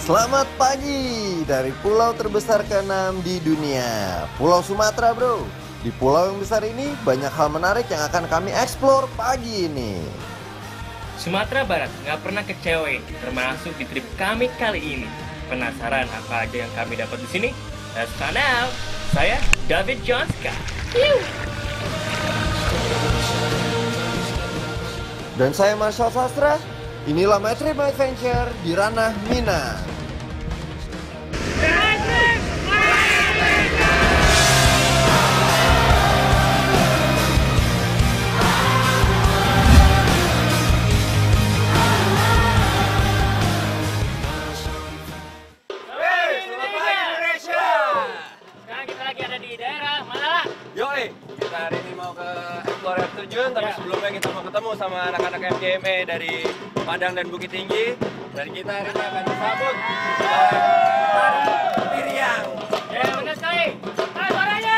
Selamat pagi dari pulau terbesar ke-6 di dunia, Pulau Sumatera bro. Di pulau yang besar ini banyak hal menarik yang akan kami eksplor pagi ini. Sumatera Barat nggak pernah kecewain, termasuk di trip kami kali ini. Penasaran apa aja yang kami dapat di sini? Let's find out. Saya David Jonska. Dan saya Marshall Sastra. Inilah My Trip My Adventure di ranah Minang. Kita hari ini mau ke explore air terjun, tapi sebelumnya kita mau ketemu sama anak-anak MGMA dari Padang dan Bukit Tinggi. Dan kita hari ini akan disambut oleh Tari Piriang. Ya benar sekali. Suaranya.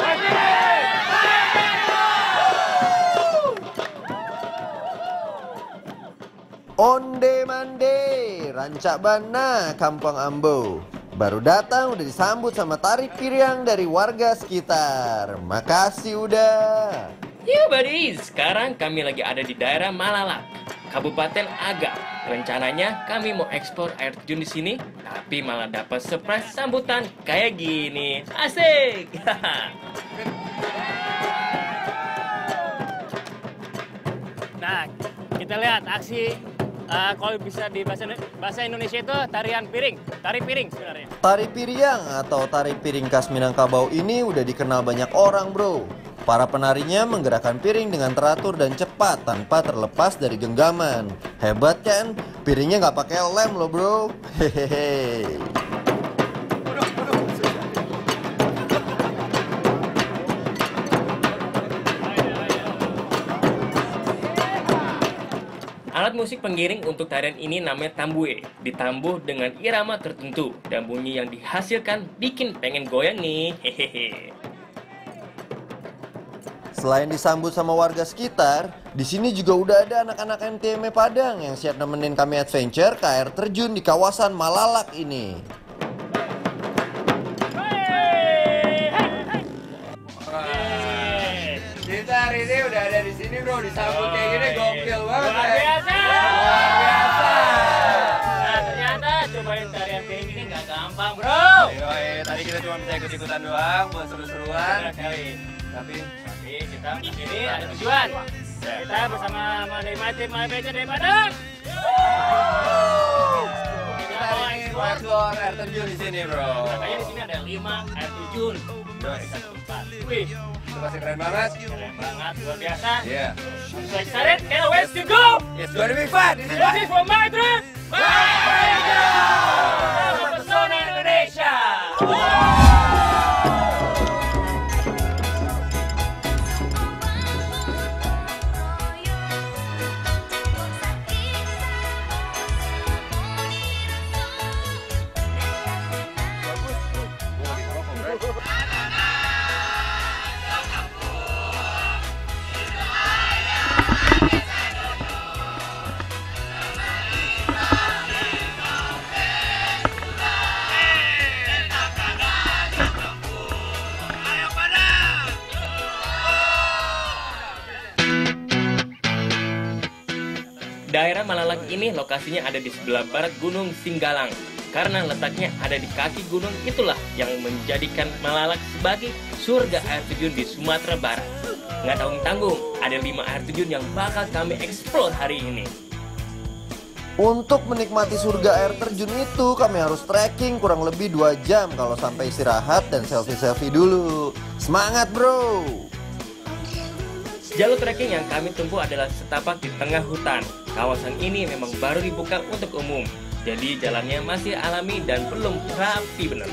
Onde mande, Rancak Bana, Kampung Ambo. Baru datang udah disambut sama tari piriang dari warga sekitar. Makasih udah. Yo buddies, sekarang kami lagi ada di daerah Malalak, Kabupaten Agam. Rencananya kami mau ekspor air terjun di sini, tapi malah dapat surprise sambutan kayak gini. Asik. Nah, kita lihat aksi. Kalau bisa di bahasa Indonesia itu tarian piring, tari piring sebenarnya. Tari piriang atau tari piring khas Minangkabau ini udah dikenal banyak orang bro. Para penarinya menggerakkan piring dengan teratur dan cepat tanpa terlepas dari genggaman. Hebat kan? Piringnya nggak pakai lem loh bro. Hehehe. Alat musik pengiring untuk tarian ini namanya tambue. Ditambuh dengan irama tertentu dan bunyi yang dihasilkan bikin pengen goyang nih. Hehehe. Selain disambut sama warga sekitar, di sini juga udah ada anak-anak MTME Padang yang siap nemenin kami adventure ke air terjun di kawasan Malalak ini. Kita hari ini udah ada di sini bro, disambut kayak gini gokil banget. Luar biasa. Luar biasa. Nah, ternyata cobain tarian piring ini nggak gampang bro. Tadi kita cuma bisa ikut-ikutan doang buat seru-seruan. Benar sekali. Tapi Kita ini ada tujuan. Kita bersama menikmati tim adventure dari Padang. kita hari ini mau explore air terjun di sini bro. Makanya di sini ada 5 air terjun dari satu tempat. Wih, Itu pasti keren banget. keren banget, luar biasa. Yeah. I'm so excited, can't wait to go. It's gonna be fun. This is This is for my trip. Pesona Indonesia. Daerah Malalak ini lokasinya ada di sebelah barat Gunung Singgalang. Karena letaknya ada di kaki gunung itulah yang menjadikan Malalak sebagai surga air terjun di Sumatera Barat. Nggak tanggung-tanggung, ada 5 air terjun yang bakal kami eksplor hari ini. Untuk menikmati surga air terjun itu kami harus trekking kurang lebih 2 jam kalau sampai istirahat dan selfie-selfie dulu. Semangat bro! Jalur trekking yang kami tempuh adalah setapak di tengah hutan. Kawasan ini memang baru dibuka untuk umum, jadi jalannya masih alami dan belum rapi benar.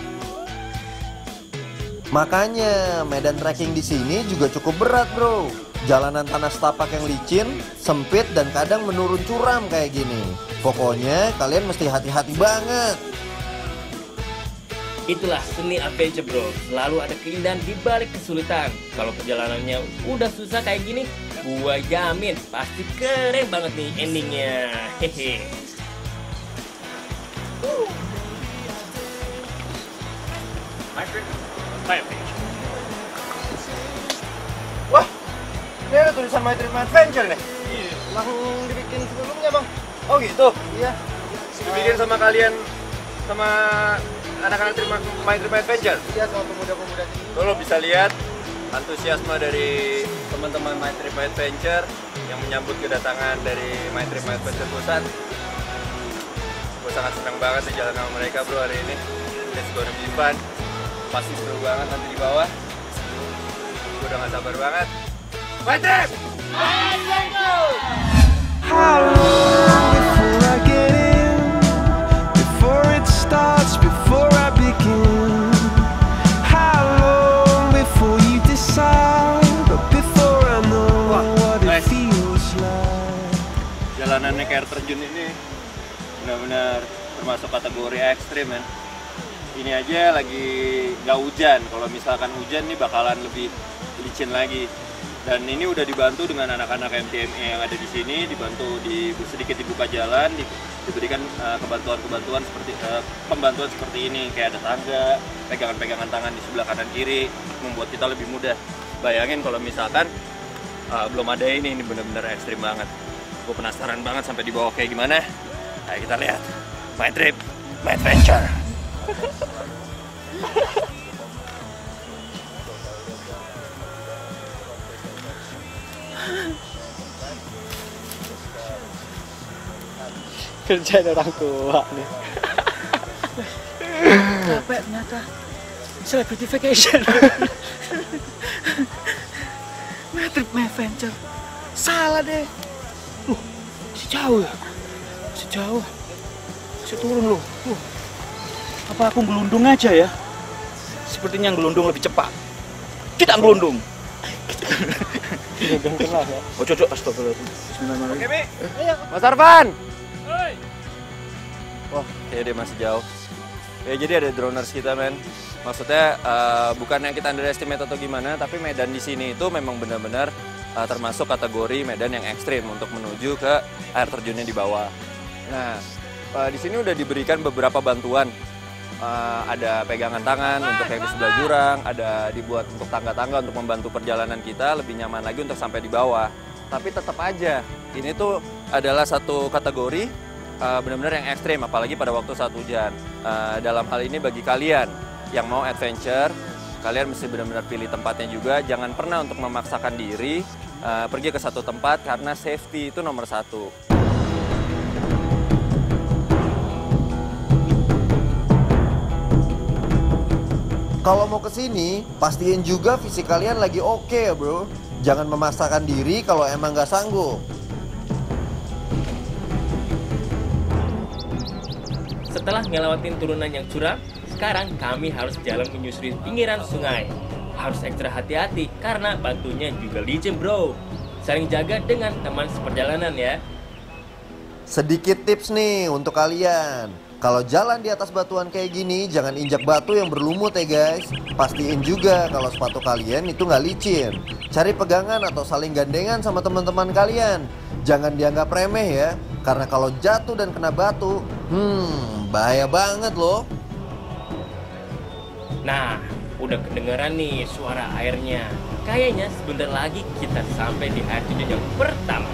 Makanya medan trekking di sini juga cukup berat bro. Jalanan tanah setapak yang licin, sempit dan kadang menurun curam kayak gini. Pokoknya kalian mesti hati-hati banget. Itulah seni adventure bro, selalu ada keindahan di balik kesulitan. Kalau perjalanannya udah susah kayak gini, gua jamin pasti keren banget nih endingnya. Hehe. My trip, my adventure. Wah, ini ada tulisan My Trip My Adventure nih. Iya. Langsung dibikin sebelumnya bang. Oh gitu? Iya. Dibikin sama kalian, sama anak-anak My Trip My Adventure? Iya, sama pemuda-pemuda sini. Lo bisa lihat antusiasme dari teman-teman My Trip My Adventure yang menyambut kedatangan dari My Trip My Adventure Busan. Gue sangat senang banget nih jalan sama mereka bro hari ini. It's gonna be fun. Pasti seru banget nanti di bawah. Gue udah gak sabar banget. My Trip! How long before I get in? Before it starts, before I begin? How long before you decide? Or before I know what it feels like? Jalanannya ke air terjun ini benar-benar termasuk kategori ekstrim men. Ini aja lagi nggak hujan. Kalau misalkan hujan nih bakalan lebih licin lagi. Dan ini udah dibantu dengan anak-anak MTME yang ada di sini, dibantu sedikit dibuka jalan, diberikan kebantuan-kebantuan seperti pembantuan seperti ini, kayak ada tangga, pegangan-pegangan tangan di sebelah kanan kiri, membuat kita lebih mudah. Bayangin kalau misalkan belum ada ini benar-benar ekstrim banget. Gue penasaran banget sampai di bawah kayak gimana. Ayo kita lihat. My Trip, My Adventure. Kerjaan orang tua nih. Capek ternyata. Celebrity vacation. My Trip My Adventure. Salah deh. Si jauh ya. Si jauh. Si turun loh. Apa aku ngelundung aja ya? Sepertinya ngelundung lebih cepat. Kita ngelundung. Gelundung kenal ya. Oh cocok, astagfirullahaladzim. Bismillahirrahmanirrahim. Oke Mi, Mas Arfan. Wah, kayaknya dia masih jauh. Ya jadi ada droners kita men. Maksudnya bukan yang kita underestimate atau gimana, tapi medan di sini itu memang benar-benar termasuk kategori medan yang ekstrim untuk menuju ke air terjunnya di bawah. Nah, di sini udah diberikan beberapa bantuan. Ada pegangan tangan untuk yang di sebelah jurang, ada dibuat untuk tangga-tangga untuk membantu perjalanan kita lebih nyaman lagi untuk sampai di bawah. Tapi tetap aja, ini tuh adalah satu kategori benar-benar yang ekstrim, apalagi pada waktu saat hujan. Dalam hal ini bagi kalian yang mau adventure, kalian mesti benar-benar pilih tempatnya juga. Jangan pernah untuk memaksakan diri pergi ke satu tempat karena safety itu nomor satu. Kalau mau kesini, pastiin juga fisik kalian lagi oke ya bro. Jangan memaksakan diri kalau emang nggak sanggup. Setelah ngelewatin turunan yang curam, sekarang kami harus jalan menyusuri pinggiran sungai. Harus ekstra hati-hati karena batunya juga licin bro. Saling jaga dengan teman seperjalanan ya. Sedikit tips nih untuk kalian. Kalau jalan di atas batuan kayak gini, jangan injak batu yang berlumut ya guys. Pastiin juga kalau sepatu kalian itu nggak licin. Cari pegangan atau saling gandengan sama teman-teman kalian. Jangan dianggap remeh ya, karena kalau jatuh dan kena batu, bahaya banget loh. Nah, udah kedengeran nih suara airnya. Kayaknya sebentar lagi kita sampai di air terjun yang pertama.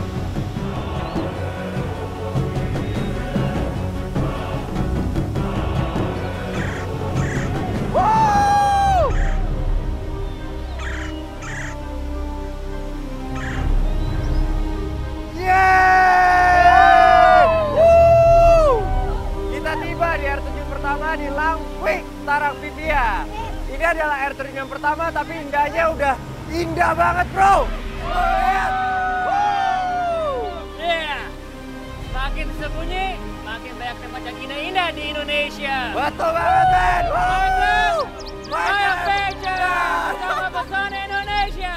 Kita tiba di air terjun pertama di Langkwik Tarak Pipia. Ini adalah air terjun yang pertama, tapi indahnya udah indah banget bro. Yeah. Makin sembunyi, makin banyak tempat yang indah-indah di Indonesia. Betul banget men. My Adventure bersama Pesona Indonesia.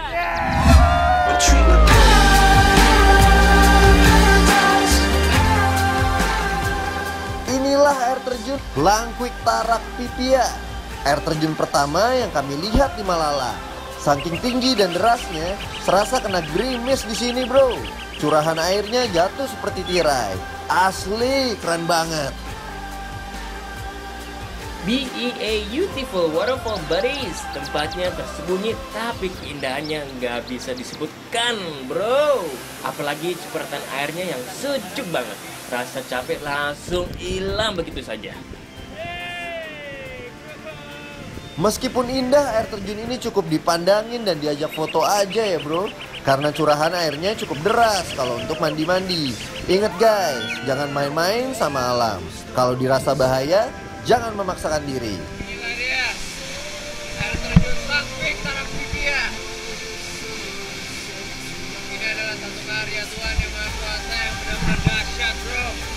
Inilah air terjun Langkwik Tarak Pipia. Air terjun pertama yang kami lihat di Malala. Saking tinggi dan derasnya, serasa kena gerimis di sini bro. Curahan airnya jatuh seperti tirai. Asli keren banget. BEA Beautiful Waterfall Buddies. Tempatnya tersembunyi tapi keindahannya nggak bisa disebutkan, bro. Apalagi cipratan airnya yang sejuk banget. Rasa capek langsung hilang begitu saja. Meskipun indah, air terjun ini cukup dipandangin dan diajak foto aja ya bro. Karena curahan airnya cukup deras kalau untuk mandi-mandi. Ingat guys, jangan main-main sama alam. Kalau dirasa bahaya, jangan memaksakan diri. Inilah dia, air terjun Sakpik Tarapipia. Ini adalah satu karya Tuhan yang Maha Kuasa yang benar-benar dahsyat, bro.